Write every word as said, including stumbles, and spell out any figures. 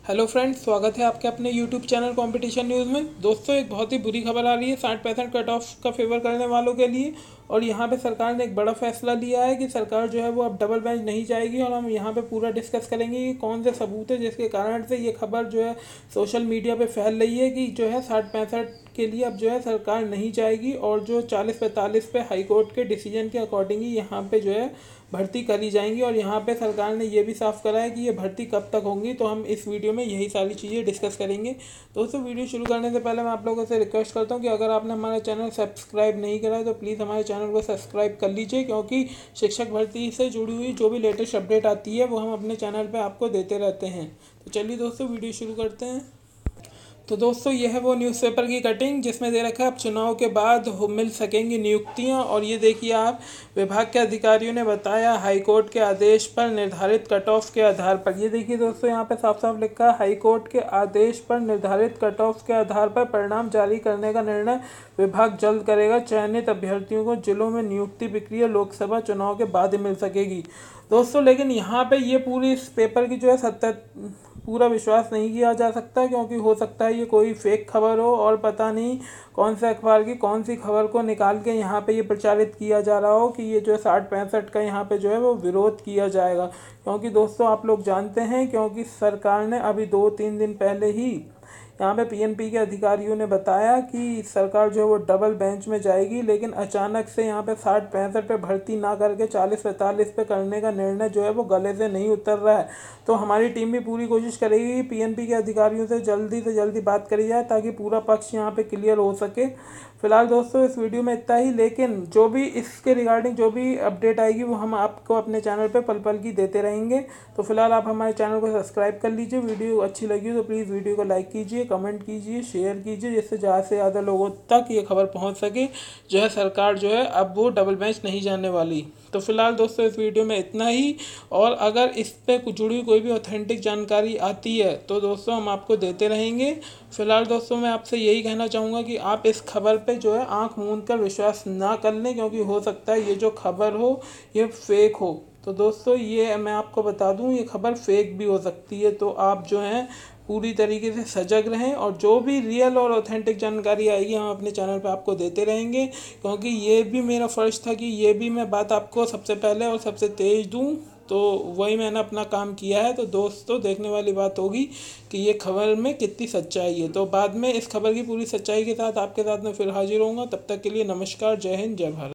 Hello friends, स्वागत है आपके अपने यूट्यूब चैनल कंपटीशन न्यूज़ में। दोस्तों, एक बहुत ही बुरी खबर आ रही है साठ परसेंट कट ऑफ का फेवर करने वालों के लिए। और यहाँ पे सरकार ने एक बड़ा फैसला लिया है कि सरकार जो है वो अब डबल बेंच नहीं जाएगी। और हम यहाँ पे पूरा डिस्कस करेंगे कि कौन से सबूत है जिसके कारण से ये खबर जो है सोशल मीडिया पे फैल रही है कि जो है साठ पैंसठ के लिए अब जो है सरकार नहीं जाएगी और जो चालीस पैंतालीस पे हाई कोर्ट के डिसीजन के अकॉर्डिंग ही यहाँ पे जो है भर्ती करी जाएंगी। और यहाँ पे सरकार ने ये भी साफ करा है कि ये भर्ती कब तक होंगी। तो हम इस वीडियो में यही सारी चीज़ें डिस्कस करेंगे। दोस्तों, वीडियो शुरू करने से पहले मैं आप लोगों से रिक्वेस्ट करता हूँ कि अगर आपने हमारा चैनल सब्सक्राइब नहीं करा है तो प्लीज़ हमारे चैनल को सब्सक्राइब कर लीजिए, क्योंकि शिक्षक भर्ती से जुड़ी हुई जो भी लेटेस्ट अपडेट आती है वो हम अपने चैनल पर आपको देते रहते हैं। तो चलिए दोस्तों, वीडियो शुरू करते हैं। तो दोस्तों, यह है वो न्यूज़पेपर की कटिंग जिसमें दे रखा है अब चुनाव के बाद हो मिल सकेंगी नियुक्तियां। और ये देखिए आप, विभाग के अधिकारियों ने बताया हाईकोर्ट के आदेश पर निर्धारित कट ऑफ के आधार पर। ये देखिए दोस्तों, यहाँ पे साफ साफ लिखा है हाईकोर्ट के आदेश पर निर्धारित कट ऑफ के आधार पर परिणाम जारी करने का निर्णय विभाग जल्द करेगा। चयनित अभ्यर्थियों को जिलों में नियुक्ति प्रक्रिया लोकसभा चुनाव के बाद ही मिल सकेगी। दोस्तों, लेकिन यहाँ पे ये पूरी इस पेपर की जो है सत्य पूरा विश्वास नहीं किया जा सकता, क्योंकि हो सकता है ये कोई फेक खबर हो और पता नहीं कौन से अखबार की कौन सी खबर को निकाल के यहाँ पे ये प्रचारित किया जा रहा हो कि ये जो है साठ पैंसठ का यहाँ पे जो है वो विरोध किया जाएगा। क्योंकि दोस्तों, आप लोग जानते हैं, क्योंकि सरकार ने अभी दो तीन दिन पहले ही यहाँ पे पीएनपी के अधिकारियों ने बताया कि सरकार जो है वो डबल बेंच में जाएगी, लेकिन अचानक से यहाँ पे साठ पैंसठ पे भर्ती ना करके चालीस पैंतालीस पे करने का निर्णय जो है वो गले से नहीं उतर रहा है। तो हमारी टीम भी पूरी कोशिश करेगी कि पीएनपी के अधिकारियों से जल्दी से जल्दी बात करी जाए ताकि पूरा पक्ष यहाँ पे क्लियर हो सके। फिलहाल दोस्तों, इस वीडियो में इतना ही, लेकिन जो भी इसके रिगार्डिंग जो भी अपडेट आएगी वो हम आपको अपने चैनल पे पल पल की देते रहेंगे। तो फिलहाल आप हमारे चैनल को सब्सक्राइब कर लीजिए। वीडियो अच्छी लगी तो प्लीज़ वीडियो को लाइक कीजिए, कमेंट कीजिए, शेयर कीजिए, जिससे ज़्यादा से ज़्यादा लोगों तक ये खबर पहुंच सके जो है सरकार जो है अब वो डबल बेंच नहीं जाने वाली। तो फिलहाल दोस्तों, इस वीडियो में इतना ही। और अगर इस पर जुड़ी कोई भी ऑथेंटिक जानकारी आती है तो दोस्तों हम आपको देते रहेंगे। फिलहाल दोस्तों, मैं आपसे यही कहना चाहूँगा कि आप इस खबर पे जो है आंख मूंद कर विश्वास ना कर लें, क्योंकि हो सकता है ये जो खबर हो ये फेक हो। तो दोस्तों, ये मैं आपको बता दूं, ये खबर फेक भी हो सकती है। तो आप जो हैं पूरी तरीके से सजग रहें और जो भी रियल और ऑथेंटिक जानकारी आएगी हम अपने चैनल पे आपको देते रहेंगे, क्योंकि ये भी मेरा फ़र्ज़ था कि ये भी मैं बात आपको सबसे पहले और सबसे तेज़ दूं। तो वही मैंने अपना काम किया है। तो दोस्तों, देखने वाली बात होगी कि ये खबर में कितनी सच्चाई है। तो बाद में इस खबर की पूरी सच्चाई के साथ आपके साथ मैं फिर हाजिर होऊंगा। तब तक के लिए नमस्कार, जय हिंद, जय भारत।